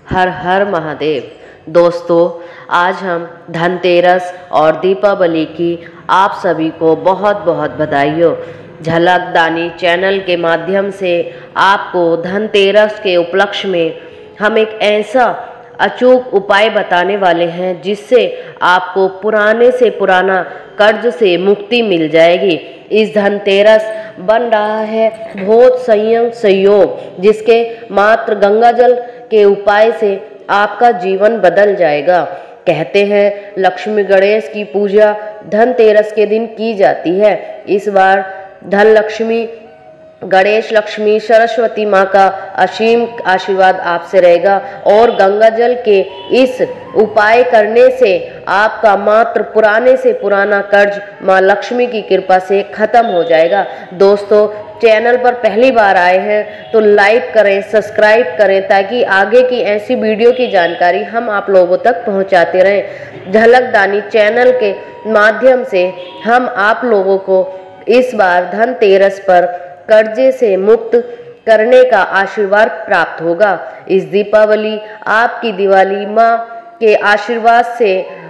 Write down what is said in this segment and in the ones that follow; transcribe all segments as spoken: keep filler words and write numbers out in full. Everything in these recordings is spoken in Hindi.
हर हर महादेव। दोस्तों, आज हम धनतेरस और दीपावली की आप सभी को बहुत बहुत बधाई हो। झलक दानी चैनल के माध्यम से आपको धनतेरस के उपलक्ष्य में हम एक ऐसा अचूक उपाय बताने वाले हैं जिससे आपको पुराने से पुराना कर्ज से मुक्ति मिल जाएगी। इस धनतेरस बन रहा है बहुत संयम संयोग, जिसके मात्र गंगा जल के उपाय से आपका जीवन बदल जाएगा। कहते हैं लक्ष्मी गणेश की पूजा धनतेरस के दिन की जाती है। इस बार धन लक्ष्मी, गणेश लक्ष्मी, सरस्वती माँ का असीम आशीर्वाद आपसे रहेगा और गंगा जल के इस उपाय करने से आपका मात्र पुराने से पुराना कर्ज माँ लक्ष्मी की कृपा से खत्म हो जाएगा। दोस्तों, चैनल पर पहली बार आए हैं तो लाइक करें, सब्सक्राइब करें ताकि आगे की ऐसी वीडियो की जानकारी हम आप लोगों तक पहुंचाते रहें। झलक दानी चैनल के माध्यम से हम आप लोगों को इस बार धनतेरस पर कर्जे से मुक्त करने का आशीर्वाद प्राप्त होगा। इस दीपावली आपकी दिवाली माँ के आशीर्वाद से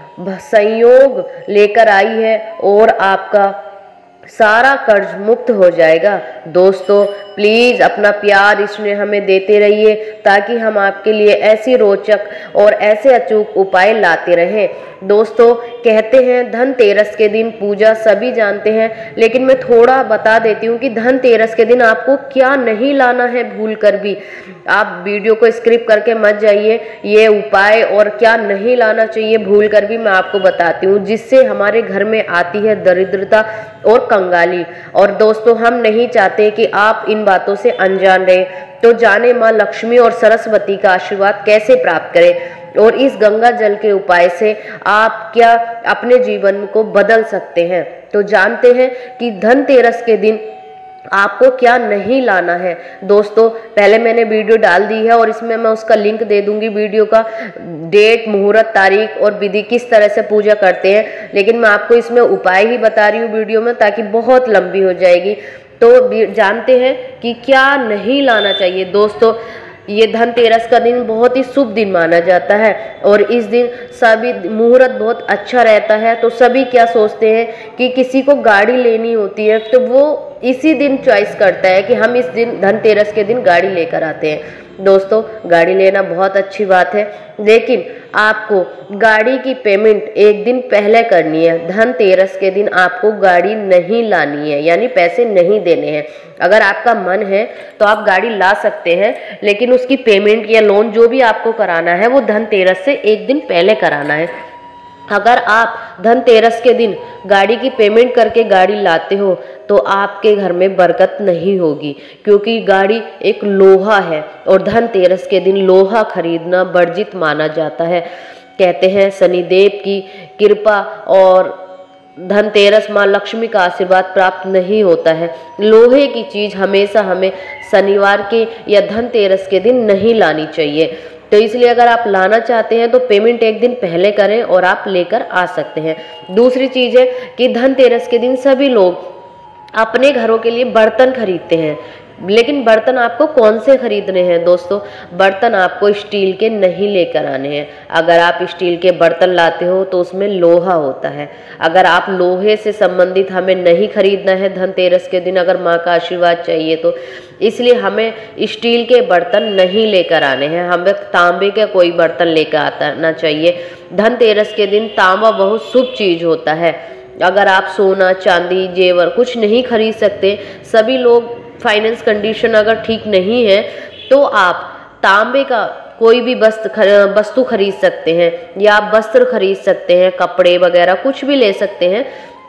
संयोग लेकर आई है और आपका सारा कर्ज मुक्त हो जाएगा। दोस्तों, प्लीज़ अपना प्यार इसमें हमें देते रहिए ताकि हम आपके लिए ऐसी रोचक और ऐसे अचूक उपाय लाते रहें। दोस्तों, कहते हैं धनतेरस के दिन पूजा सभी जानते हैं, लेकिन मैं थोड़ा बता देती हूँ कि धनतेरस के दिन आपको क्या नहीं लाना है। भूल कर भी आप वीडियो को स्किप करके मत जाइए। ये उपाय और क्या नहीं लाना चाहिए भूल कर भी मैं आपको बताती हूँ, जिससे हमारे घर में आती है दरिद्रता और कंगाली। और दोस्तों, हम नहीं चाहते कि आप इन बातों से अनजान रहे, तो जाने माँ लक्ष्मी और सरस्वती का आशीर्वाद कैसे प्राप्त करें और इस गंगा जल के उपाय से आप क्या अपने जीवन को बदल सकते हैं। तो जानते हैं कि धनतेरस के दिन आपको क्या नहीं लाना है। दोस्तों, पहले मैंने वीडियो डाल दी है और इसमें मैं उसका लिंक दे दूंगी, वीडियो का डेट, मुहूर्त, तारीख और विधि किस तरह से पूजा करते हैं, लेकिन मैं आपको इसमें उपाय ही बता रही हूँ वीडियो में ताकि बहुत लंबी हो जाएगी। तो जानते हैं कि क्या नहीं लाना चाहिए। दोस्तों, ये धनतेरस का दिन बहुत ही शुभ दिन माना जाता है और इस दिन सभी मुहूर्त बहुत अच्छा रहता है। तो सभी क्या सोचते हैं कि किसी को गाड़ी लेनी होती है तो वो इसी दिन चॉइस करता है कि हम इस दिन धनतेरस के दिन गाड़ी लेकर आते हैं। दोस्तों, गाड़ी लेना बहुत अच्छी बात है, लेकिन आपको गाड़ी की पेमेंट एक दिन पहले करनी है। धनतेरस के दिन आपको गाड़ी नहीं लानी है, यानी पैसे नहीं देने हैं। अगर आपका मन है तो आप गाड़ी ला सकते हैं, लेकिन उसकी पेमेंट या लोन जो भी आपको कराना है वो धनतेरस से एक दिन पहले कराना है। अगर आप धनतेरस के दिन गाड़ी की पेमेंट करके गाड़ी लाते हो तो आपके घर में बरकत नहीं होगी, क्योंकि गाड़ी एक लोहा है और धनतेरस के दिन लोहा खरीदना वर्जित माना जाता है। कहते हैं शनिदेव की कृपा और धनतेरस माँ लक्ष्मी का आशीर्वाद प्राप्त नहीं होता है। लोहे की चीज़ हमेशा हमें शनिवार के या धनतेरस के दिन नहीं लानी चाहिए। तो इसलिए अगर आप लाना चाहते हैं तो पेमेंट एक दिन पहले करें और आप लेकर आ सकते हैं। दूसरी चीज़ है कि धनतेरस के दिन सभी लोग अपने घरों के लिए बर्तन खरीदते हैं, लेकिन बर्तन आपको कौन से खरीदने हैं। दोस्तों, बर्तन आपको स्टील के नहीं लेकर आने हैं। अगर आप स्टील के बर्तन लाते हो तो उसमें लोहा होता है। अगर आप लोहे से संबंधित हमें नहीं खरीदना है धनतेरस के दिन, अगर माँ का आशीर्वाद चाहिए तो, इसलिए हमें स्टील के बर्तन नहीं लेकर आने हैं। हमें तांबे का कोई बर्तन लेकर आना चाहिए। धनतेरस के दिन तांबा बहुत शुभ चीज़ होता है। अगर आप सोना, चांदी, जेवर कुछ नहीं खरीद सकते, सभी लोग फाइनेंस कंडीशन अगर ठीक नहीं है, तो आप तांबे का कोई भी वस्त्र वस्तु खरीद सकते हैं या आप वस्त्र खरीद सकते हैं, कपड़े वगैरह कुछ भी ले सकते हैं,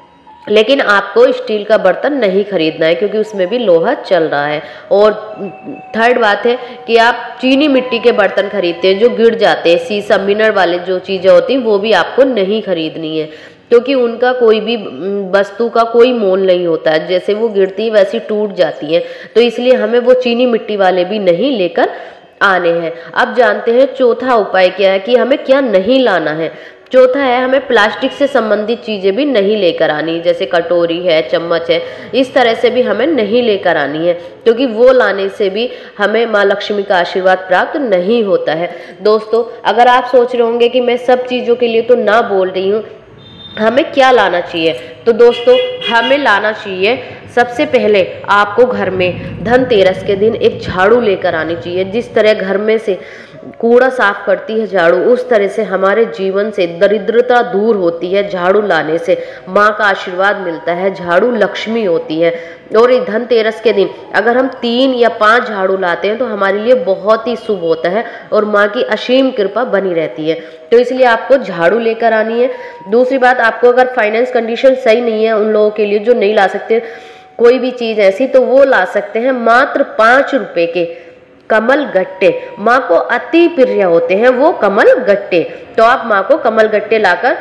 लेकिन आपको स्टील का बर्तन नहीं खरीदना है क्योंकि उसमें भी लोहा चल रहा है। और थर्ड बात है कि आप चीनी मिट्टी के बर्तन खरीदते हैं जो गिर जाते हैं, शीशा, मिनर वाले जो चीज़ें होती हैं वो भी आपको नहीं खरीदनी है, क्योंकि उनका कोई भी वस्तु का कोई मोल नहीं होता है। जैसे वो गिरती है वैसी टूट जाती है, तो इसलिए हमें वो चीनी मिट्टी वाले भी नहीं लेकर आने हैं। अब जानते हैं चौथा उपाय क्या है कि हमें क्या नहीं लाना है। चौथा है, हमें प्लास्टिक से संबंधित चीज़ें भी नहीं लेकर आनी, जैसे कटोरी है, चम्मच है, इस तरह से भी हमें नहीं लेकर आनी है, क्योंकि वो लाने से भी हमें माँ लक्ष्मी का आशीर्वाद प्राप्त नहीं होता है। दोस्तों, अगर आप सोच रहे होंगे कि मैं सब चीज़ों के लिए तो ना बोल रही हूँ, हमें क्या लाना चाहिए, तो दोस्तों हमें लाना चाहिए, सबसे पहले आपको घर में धनतेरस के दिन एक झाड़ू लेकर आनी चाहिए। जिस तरह घर में से कूड़ा साफ करती है झाड़ू, उस तरह से हमारे जीवन से दरिद्रता दूर होती है। झाड़ू लाने से माँ का आशीर्वाद मिलता है, झाड़ू लक्ष्मी होती है। और इस धनतेरस के दिन अगर हम तीन या पांच झाड़ू लाते हैं तो हमारे लिए बहुत ही शुभ होता है और माँ की असीम कृपा बनी रहती है। तो इसलिए आपको झाड़ू लेकर आनी है। दूसरी बात, आपको अगर फाइनेंस कंडीशन सही नहीं है, उन लोगों के लिए जो नहीं ला सकते कोई भी चीज़ ऐसी, तो वो ला सकते हैं मात्र पाँच रुपए के कमल गट्टे। माँ को अति प्रिय होते हैं वो कमल गट्टे। तो आप माँ को कमल गट्टे लाकर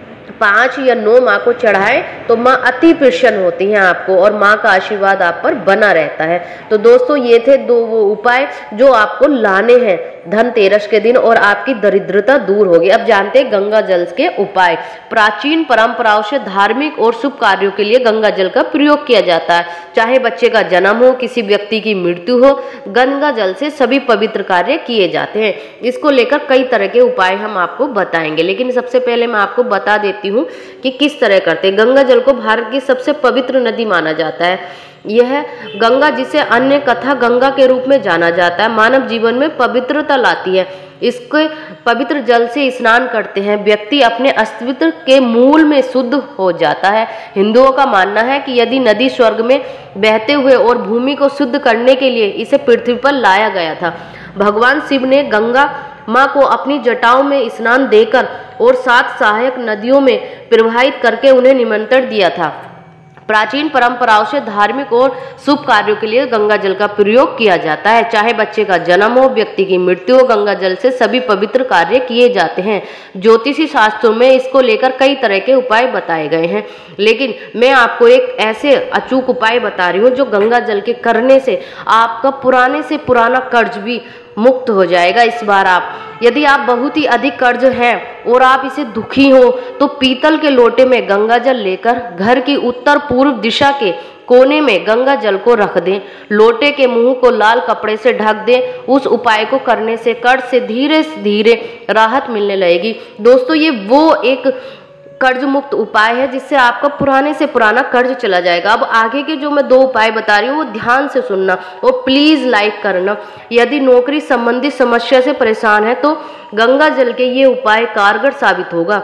पाँच या नौ माँ को चढ़ाए तो माँ अति प्रसन्न होती हैं आपको, और माँ का आशीर्वाद आप पर बना रहता है। तो दोस्तों, ये थे दो वो उपाय जो आपको लाने हैं धनतेरस के दिन, और आपकी दरिद्रता दूर होगी। अब जानते हैं गंगा जल के उपाय। प्राचीन परंपराओं से धार्मिक और शुभ कार्यों के लिए गंगा जल का प्रयोग किया जाता है। चाहे बच्चे का जन्म हो, किसी व्यक्ति की मृत्यु हो, गंगा जल से सभी पवित्र कार्य किए जाते हैं। इसको लेकर कई तरह के उपाय हम आपको बताएंगे, लेकिन सबसे पहले मैं आपको बता देती हूँ कि किस तरह करते हैं। गंगा जल को भारत की सबसे पवित्र नदी माना जाता है। यह गंगा, जिसे अन्य कथा गंगा के रूप में जाना जाता है, मानव जीवन में पवित्रता लाती है। इसके पवित्र जल से स्नान करते हैं व्यक्ति अपने अस्तित्व के मूल में शुद्ध हो जाता है। हिंदुओं का मानना है कि यदि नदी स्वर्ग में बहते हुए और भूमि को शुद्ध करने के लिए इसे पृथ्वी पर लाया गया था। भगवान शिव ने गंगा माँ को अपनी जटाओं में स्नान देकर और सात सहायक नदियों में प्रवाहित करके उन्हें निमंत्रण दिया था। प्राचीन परंपराओं से धार्मिक और शुभ कार्यों के लिए गंगा जल का प्रयोग किया जाता है। चाहे बच्चे का जन्म हो, व्यक्ति की मृत्यु हो, गंगा जल से सभी पवित्र कार्य किए जाते हैं। ज्योतिषी शास्त्रों में इसको लेकर कई तरह के उपाय बताए गए हैं, लेकिन मैं आपको एक ऐसे अचूक उपाय बता रही हूँ जो गंगा जल के करने से आपका पुराने से पुराना कर्ज भी मुक्त हो जाएगा। इस बार आप, यदि आप बहुत ही अधिक कर्ज है और आप इसे दुखी हो, तो पीतल के लोटे में गंगा जल लेकर घर की उत्तर पूर्व दिशा के कोने में गंगा जल को रख दें। लोटे के मुंह को लाल कपड़े से ढक दें। उस उपाय को करने से कर्ज से धीरे धीरे राहत मिलने लगेगी। दोस्तों, ये वो एक कर्ज मुक्त उपाय है जिससे आपका पुराने से पुराना कर्ज चला जाएगा। अब आगे के जो मैं दो उपाय बता रही हूँ वो ध्यान से सुनना और प्लीज लाइक करना। यदि नौकरी संबंधित समस्या से परेशान है तो गंगा जल के ये उपाय कारगर साबित होगा।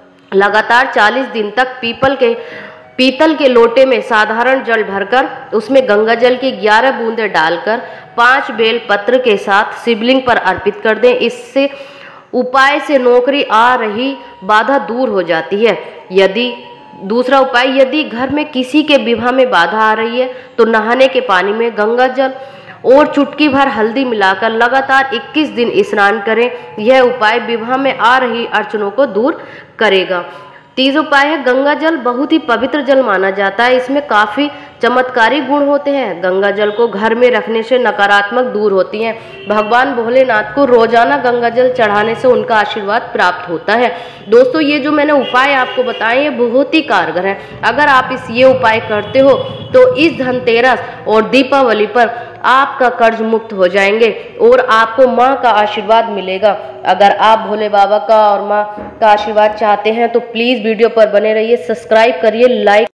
लगातार चालीस दिन तक पीपल के पीतल के लोटे में साधारण जल भरकर उसमें गंगा जल की ग्यारह बूंदें डालकर पांच बेल पत्र के साथ शिवलिंग पर अर्पित कर दें। इससे उपाय से नौकरी आ रही बाधा दूर हो जाती है। यदि दूसरा उपाय, यदि घर में किसी के विवाह में बाधा आ रही है तो नहाने के पानी में गंगा जल और चुटकी भर हल्दी मिलाकर लगातार इक्कीस दिन स्नान करें। यह उपाय विवाह में आ रही अड़चनों को दूर करेगा। तीसरा उपाय है, गंगा जल बहुत ही पवित्र जल माना जाता है। इसमें काफी चमत्कारी गुण होते हैं। गंगा जल को घर में रखने से नकारात्मक दूर होती हैं। भगवान भोलेनाथ को रोजाना गंगा जल चढ़ाने से उनका आशीर्वाद प्राप्त होता है। दोस्तों, ये जो मैंने उपाय आपको बताए ये बहुत ही कारगर है। अगर आप इस ये उपाय करते हो तो इस धनतेरस और दीपावली पर आपका कर्ज मुक्त हो जाएंगे और आपको माँ का आशीर्वाद मिलेगा। अगर आप भोले बाबा का और माँ का आशीर्वाद चाहते हैं तो प्लीज वीडियो पर बने रहिए, सब्सक्राइब करिए, लाइक